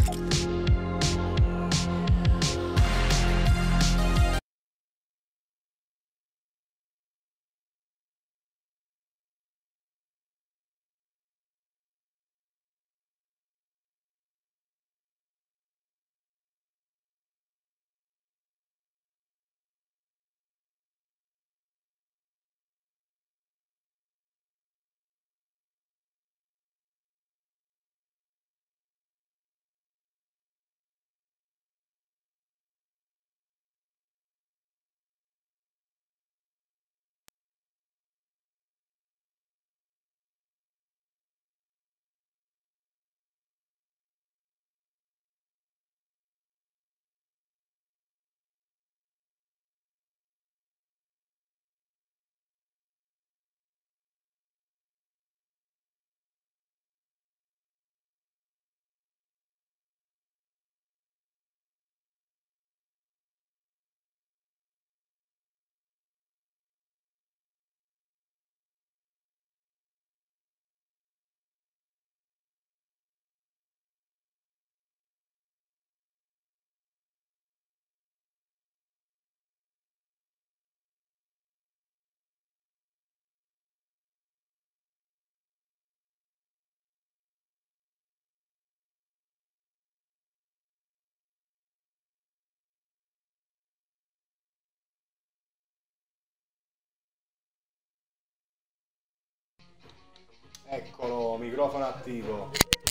Eccolo, microfono attivo.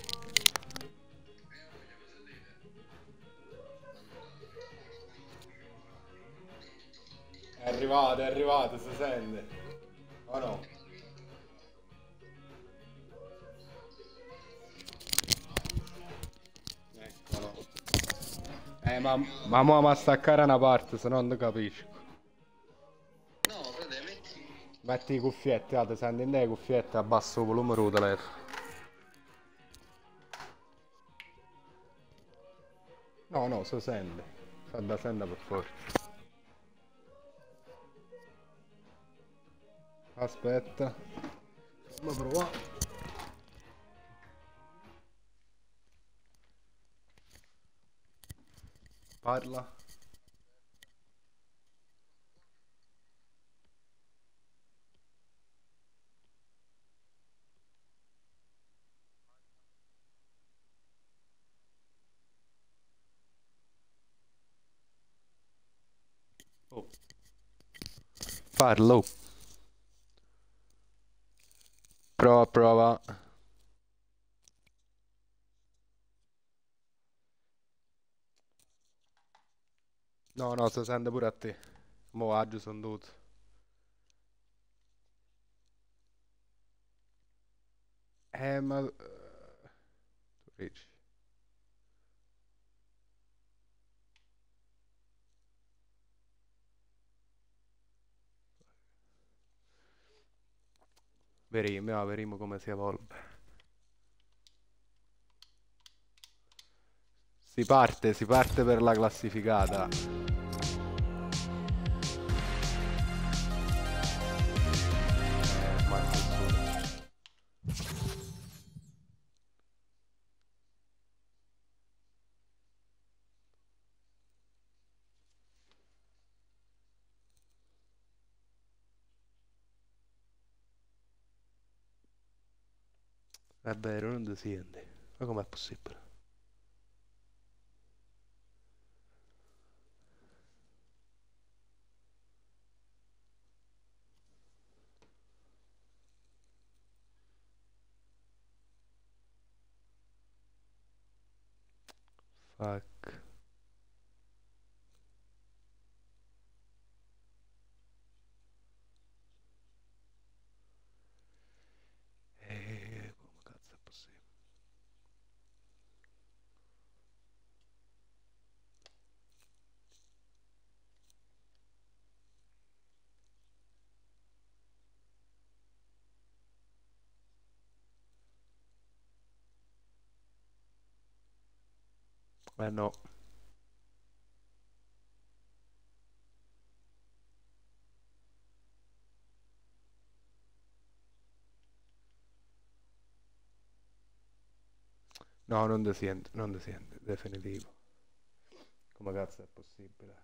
È arrivato, si sente. O no? Eccolo. Ma mo' ma staccare una parte, se no non capisco. No, frate, metti. Metti i cuffietti, ti senti in le cuffiette, abbasso il volume del telefono. No, no, si sente. Fa da sente per forza. Aspetta. Ma prova. Parla. Oh. Parlo. Prova, prova. No, no, si sente pure a te. Mo' oggi sono dovuto. Ma... tu dici. Vedremo come si evolve. Si parte per la classificata. Ormai sto solo. È vero, non si sente. Ma com'è possibile? Fuck. Come cazzo è possibile? Eh no. No, non desciende, non desciende, definitivo. Come cazzo è possibile?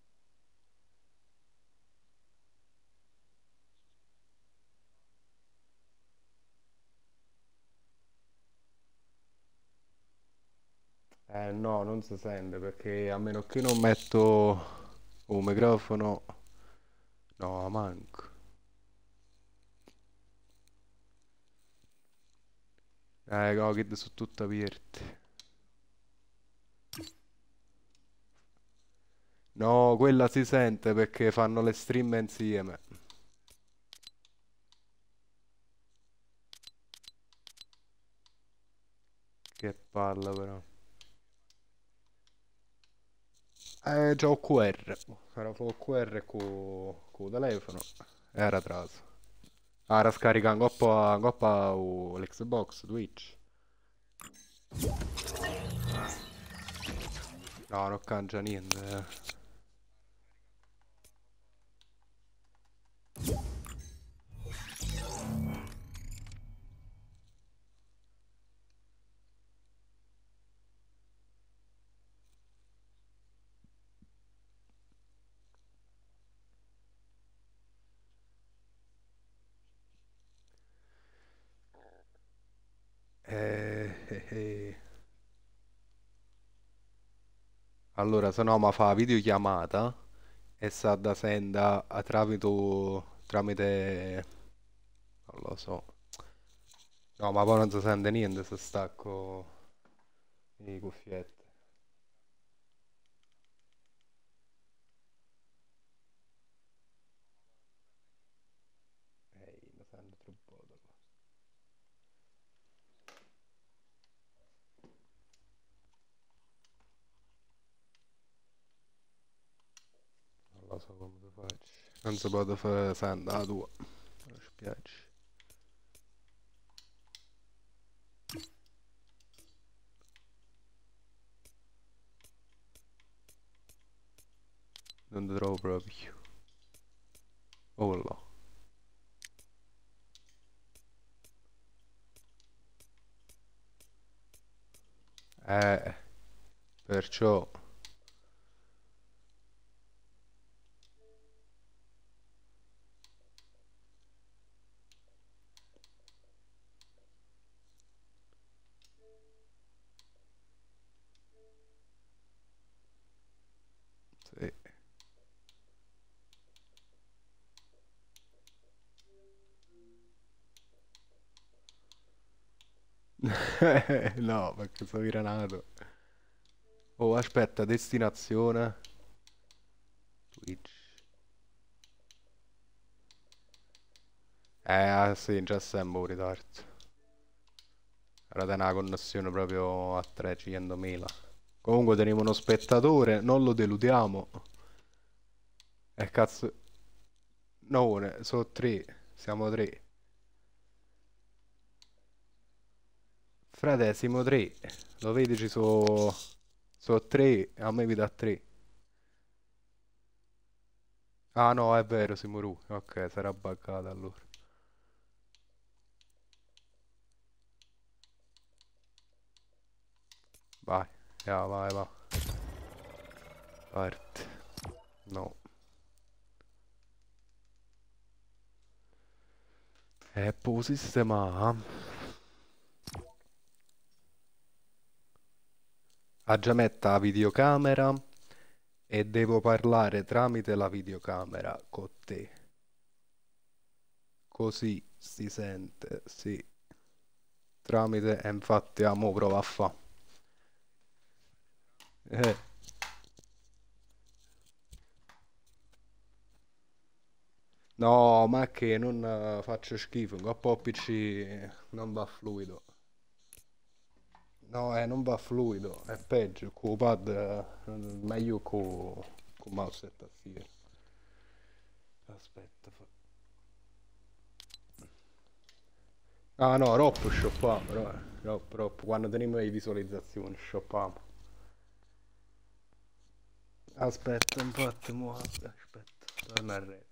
No, non si sente perché a meno che non metto un microfono, no, manco. No, che sono tutte aperte. No, quella si sente perché fanno le stream insieme. Che palla però. C'ho il QR. Era il QR con il telefono. Era traso. Ora scarica un coppa l'Xbox, Twitch. No, non cangia niente. Eh. Allora, se no, ma fa videochiamata e sa da senda tramite. Non lo so. No, ma poi non si sente niente se stacco i cuffiette. Ehi, mi sento troppo. Non lo so come si faccio. Non si può fare santa la tua. Mi spiace. Non ti trovo proprio. Oh là. Eh, perciò. Sì. No, perché sono iranato. Oh, aspetta, destinazione. Twitch. Sì, già siamo in ritardo. Era da una connessione proprio a 300.000. Comunque teniamo uno spettatore, non lo deludiamo. E cazzo. No, sono tre. Siamo tre. Frate, siamo tre. Lo vedi, ci sono tre. A me mi dà tre. Ah no, è vero, siamo ru. Ok, sarà buggata allora. Vai, ja, vai, va. Parte. No. E poi sistema. Ha già metta la videocamera e devo parlare tramite la videocamera con te. Così si sente, sì. Tramite, e infatti, mo prova a fa. Eh. No, ma che non faccio schifo, un po' PC non va fluido. No, non va fluido, è peggio, con il pad meglio con mouse e tastiera. Aspetta. Ah no, troppo shoppiamo, però, troppo, quando teniamo le visualizzazioni shoppiamo. Aspetta, infatti, aspetta, torna a re.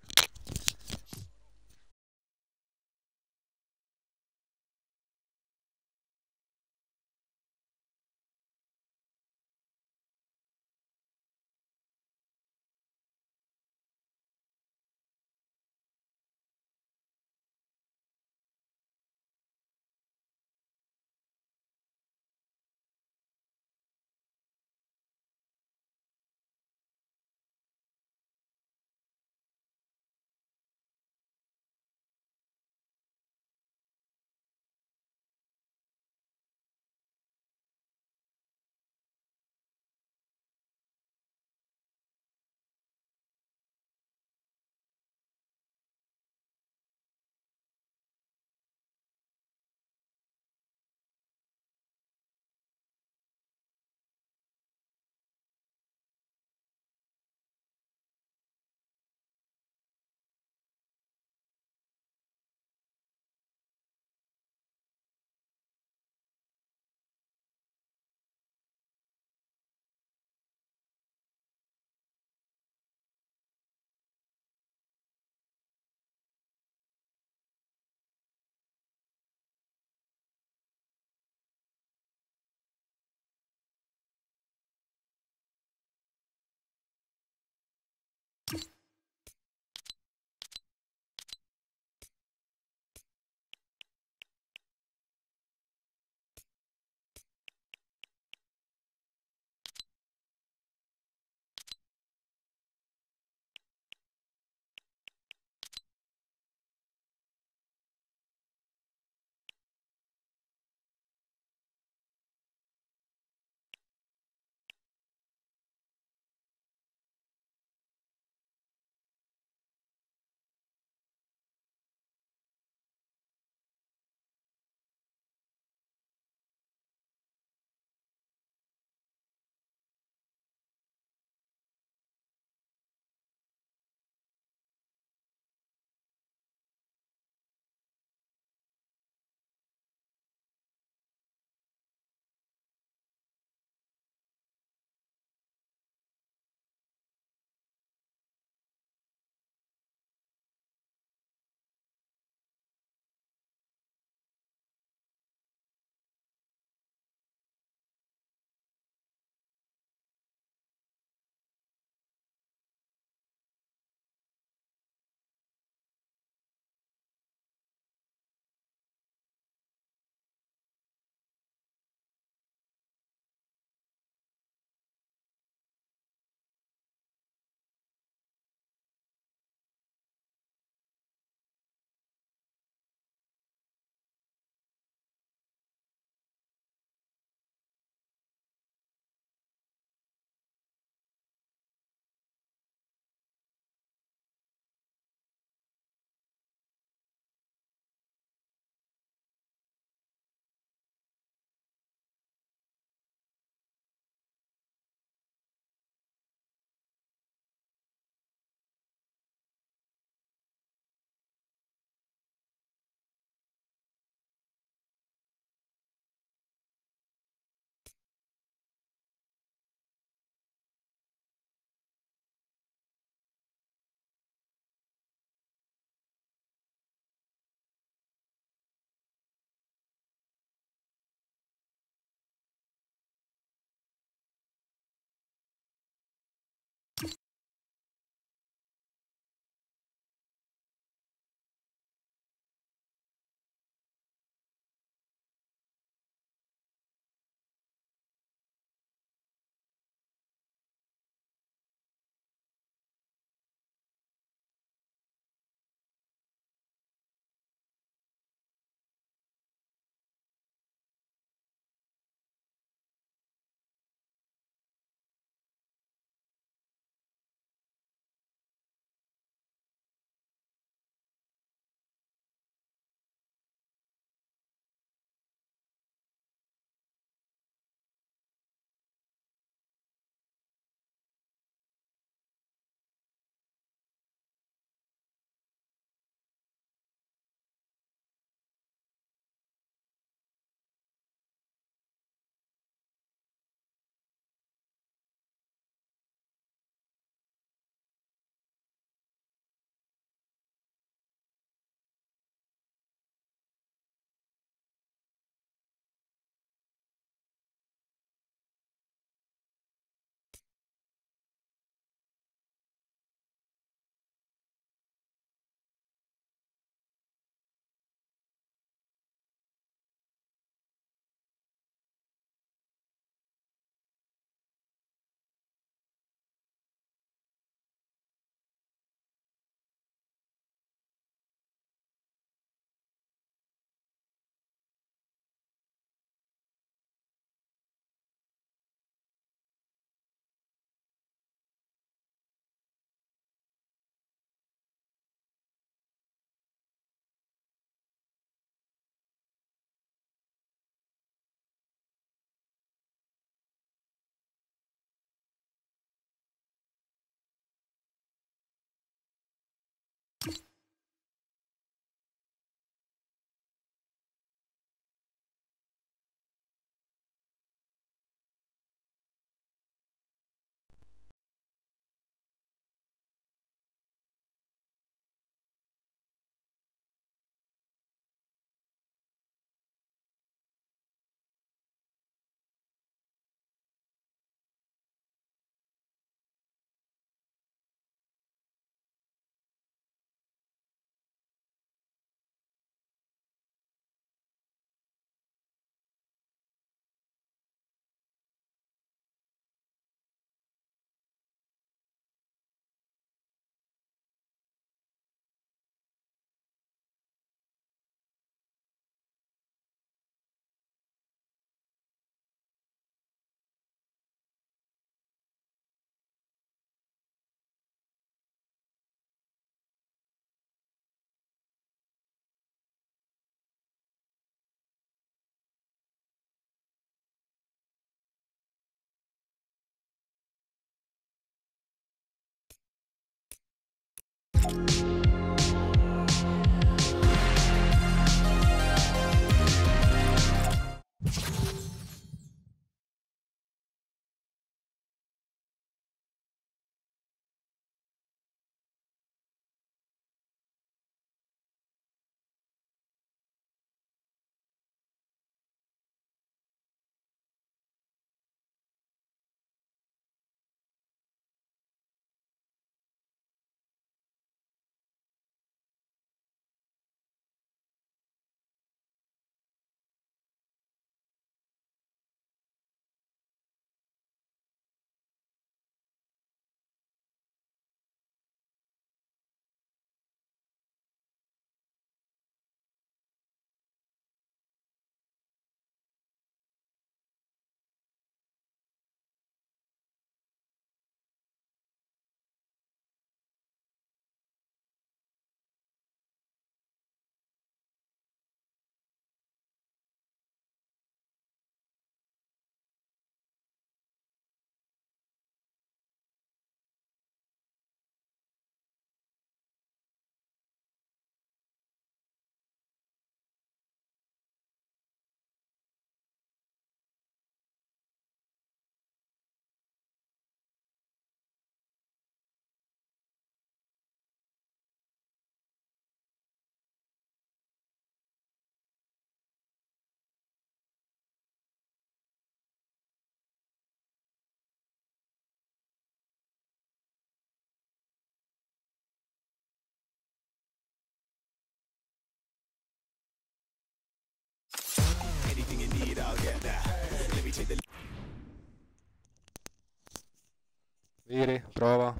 Viri, prova.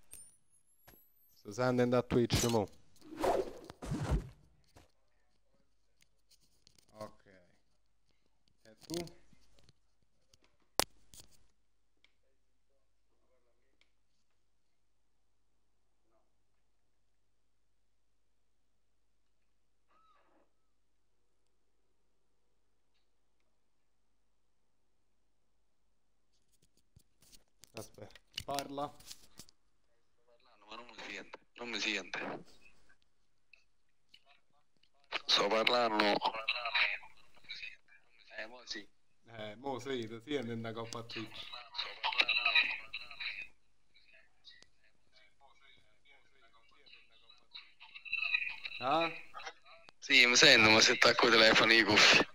Sto sentendo a Twitch, mo. Ok. E tu? Aspetta, parla. Parlando, ma non mi sente. Non mi sente. Sto parlando. Mo sì. Mo sì, ti senti in coppa a Twitch. Sto parlando. Ah? Sì, mi sento, ma se attacco il telefono i cuffie.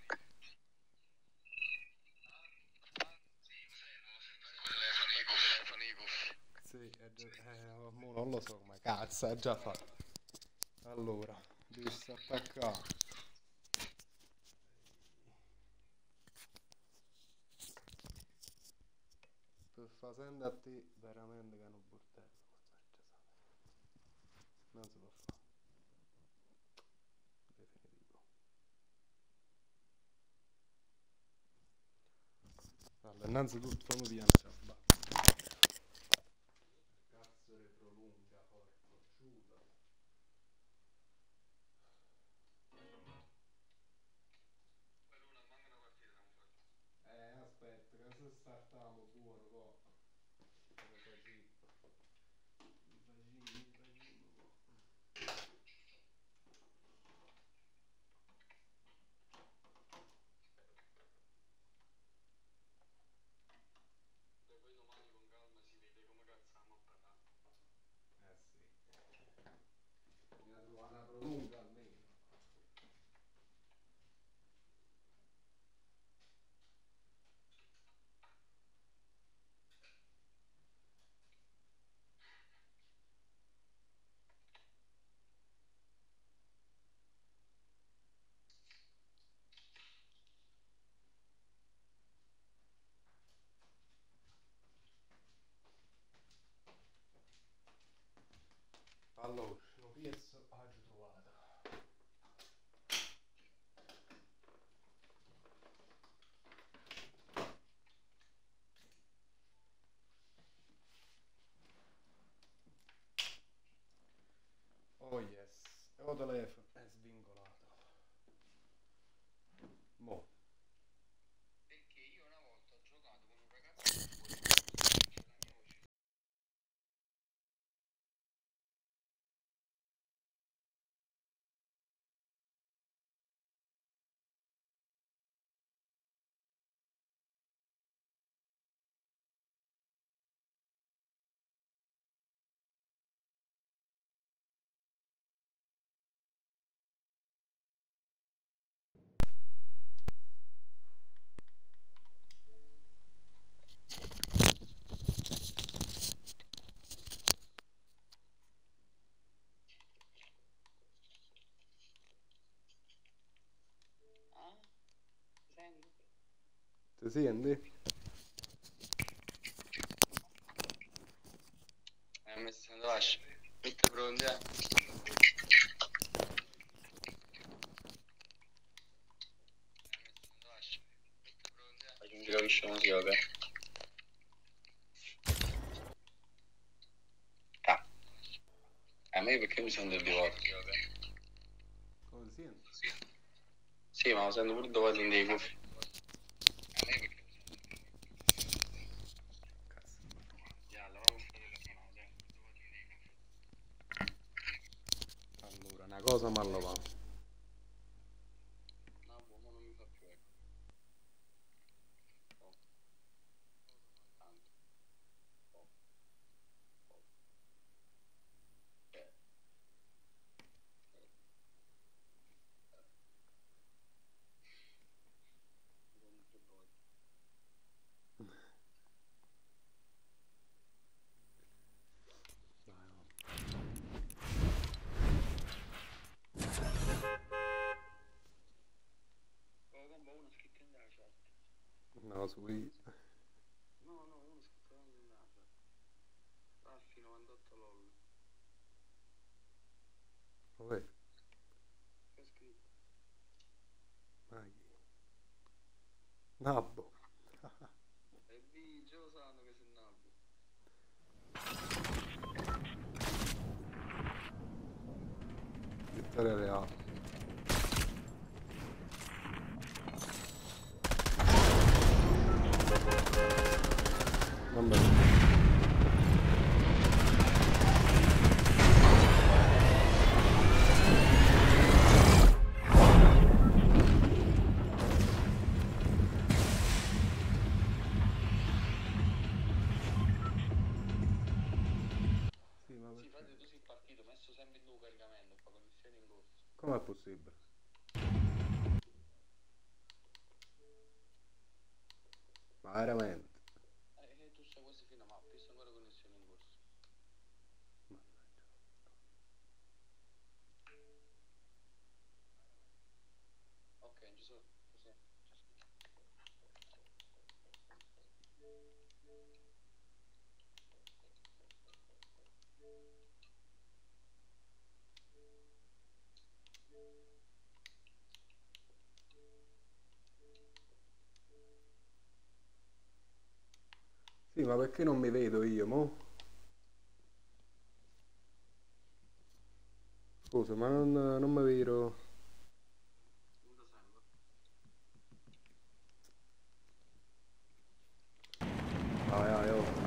Sì, mo non lo so come cazzo, è già fatto. Allora, devi stare attaccato. Per far sentire a te veramente che è un bordello. Non si può fare. Definitivo. Allora, innanzitutto fammi piangere. Cazzo le prolunga, porco ciuda. Aspetta, che se startiamo buono, po'. Come facciamo? Poi domani con calma si vede come cazzo a parlare. Eh sì. Bisogna trovare una prolunga almeno. Allora, lo pezzo oggi trovato. Oh yes, ho telefono, è svincolato. Mo. Perché io una volta ho giocato con un ragazzo Ti senti? Messo in lascia. Tutte pronte, eh? Faccio un giro liscio così, ok? Ah. A me perché mi sento il volte, ok? Come ti senti? Sì, ma lo sento pure due volte in dei cuffie. A me perché mi sento il Cazzo. Ya, lavamo sto telefono, lo sento due volte in dei cuffie. Allora, una cosa mal lavata. No, boh, ma non mi fa più, ecco. Oh. Tanto. Oh. Oh. Eh. Secondo 3 volte. Dai, no. Oh, compa, uno scritto in la chat. No, su io. No, no, uno scritto in la chat. Raffi 98 lol. Vabbè. Che ha scritto? Dai. Nabbo. E vi già lo sanno che sei nabbo. Vittoria reale. Vabbè. Sì, ma Sì, perché? frate, tu sei partito, messo sempre in tuo caricamento, fa connessione in corso. Com'è possibile? Ma veramente? Tu stai quasi fino a mappa, io sto ancora connessione in corso. Mannaggia. Ok, ci sono, ci sono. Sì, ma perché non mi vedo io, mo? Scusa, ma non mi vedo. Non lo sento. Vai, vai, oh.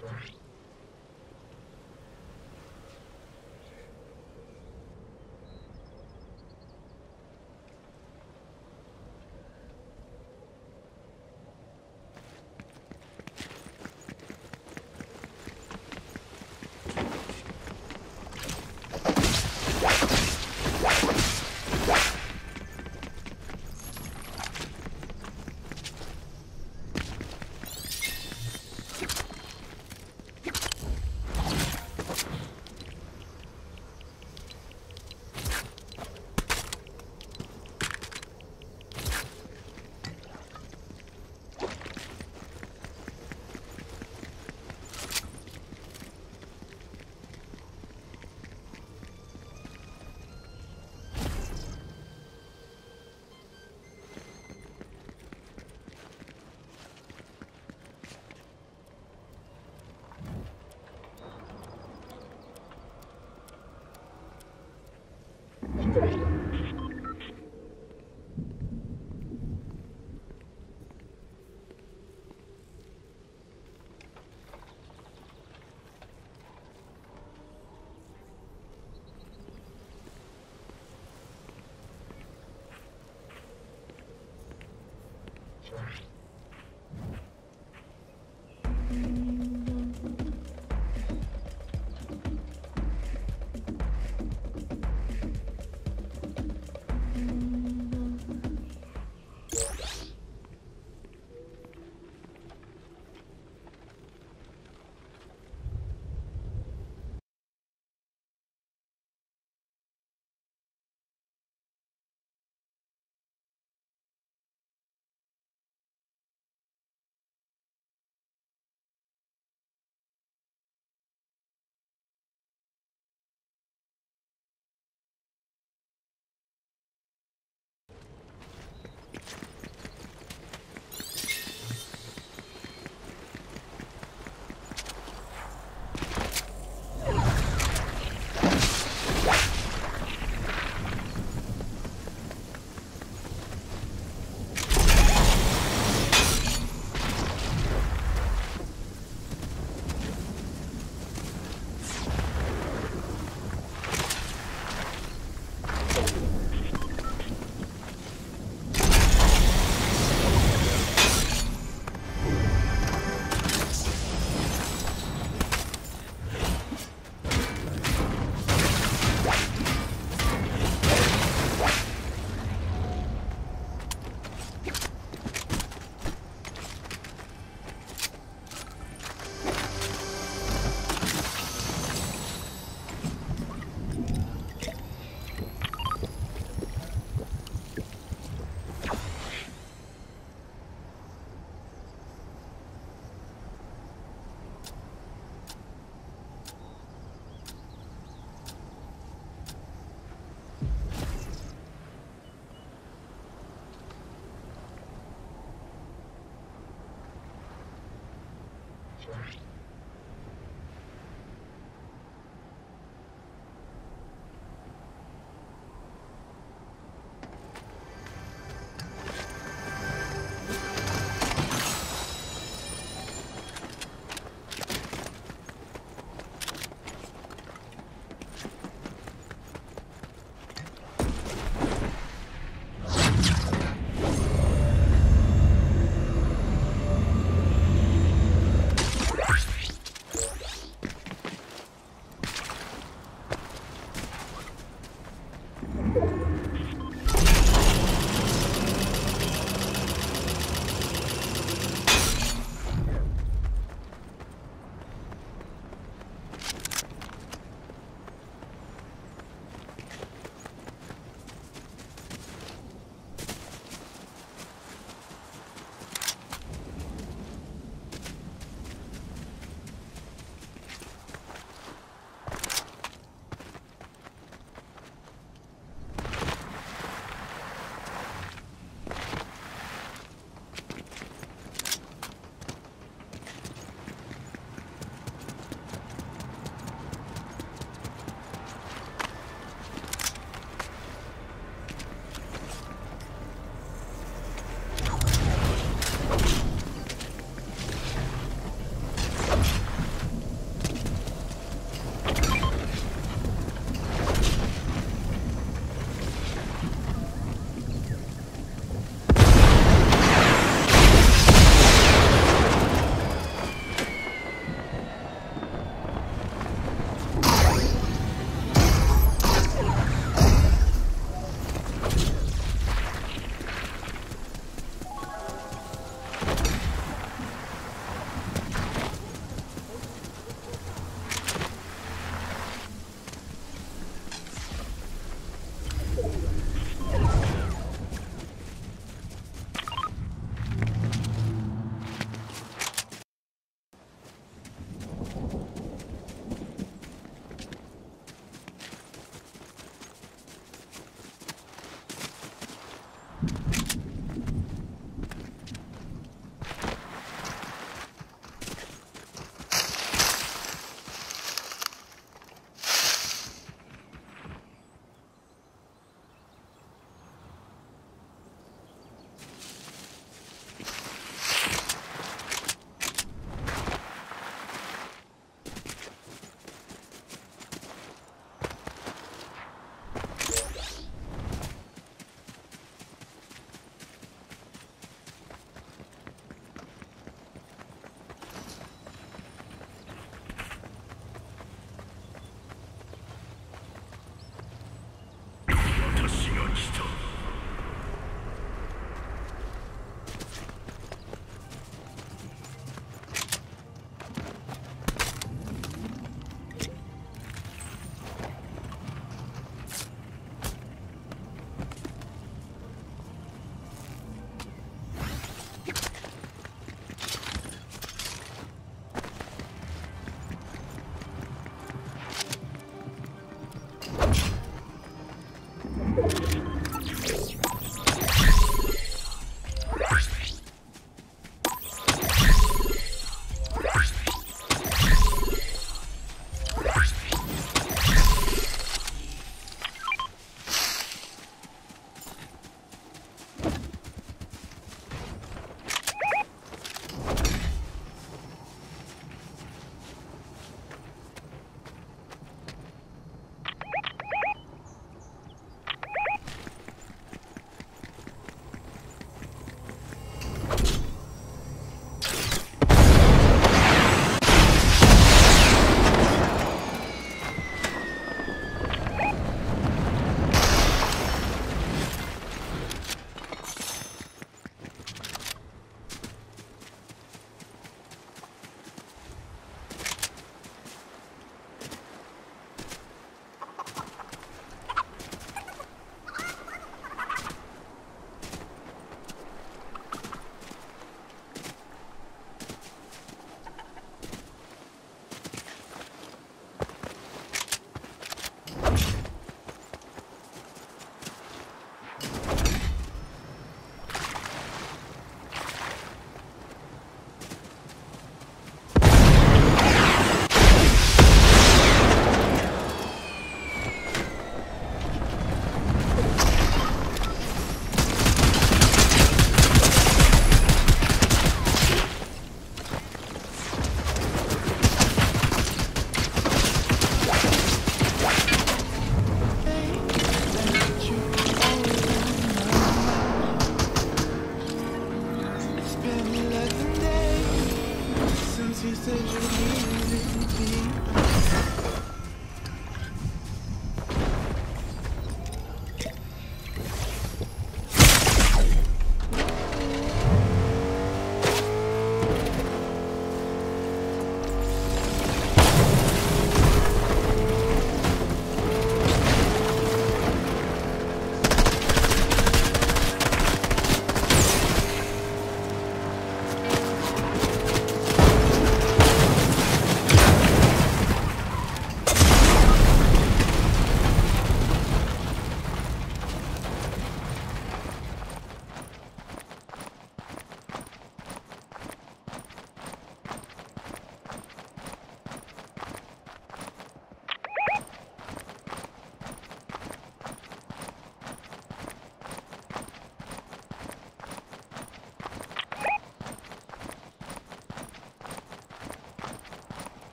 Right.